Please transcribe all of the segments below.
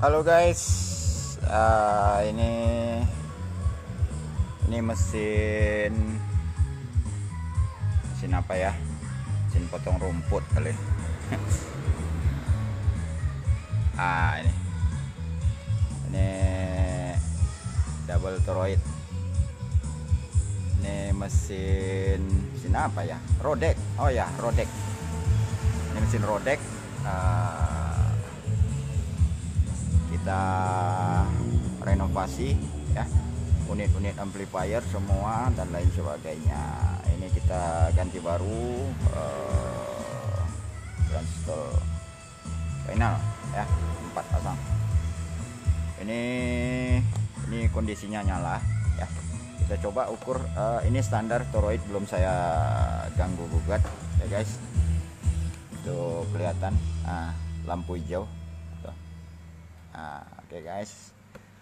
Halo guys, ini mesin apa ya? Mesin potong rumput kali. Ini double toroid. Ini mesin apa ya? Rodek. Oh ya, rodek. Ini mesin rodek. Kita renovasi ya, unit-unit amplifier semua dan lain sebagainya. Ini kita ganti baru, install final ya, 4 pasang. Ini kondisinya nyala ya. Kita coba ukur. Ini standar toroid, belum saya ganggu gugat ya guys. Itu kelihatan lampu hijau. Oke guys,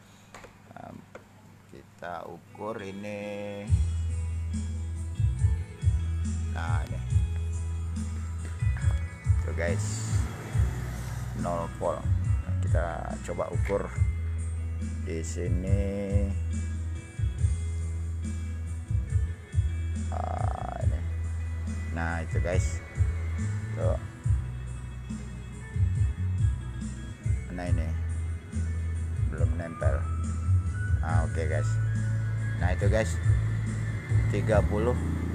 kita ukur ini. Ini tuh guys, 0 volt. Kita coba ukur di sini. Nah itu guys, tuh. Nah ini belum nempel. Oke guys, nah itu guys 30,5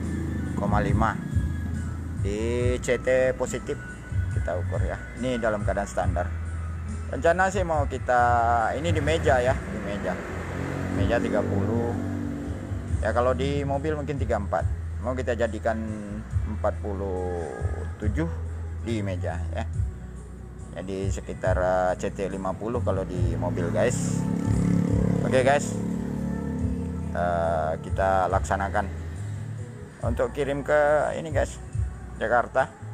di CT positif. Kita ukur ya, ini dalam keadaan standar. Rencana sih mau kita ini di meja ya, di meja 30 ya. Kalau di mobil mungkin 34, mau kita jadikan 47 di meja ya. Jadi sekitar CT 50 kalau di mobil guys. Oke guys, kita laksanakan untuk kirim ke ini guys, Jakarta.